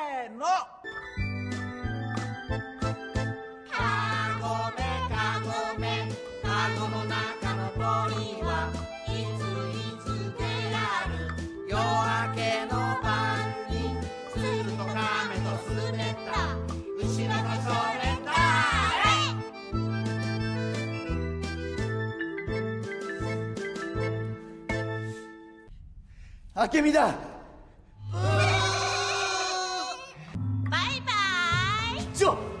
ーの。 カゴメカゴメカゴの中の鳥はいついつ出らる。夜明けの晩に鶴と亀と滑った後ろのそれ誰。 あけみだ。 バイバイ。 ちょ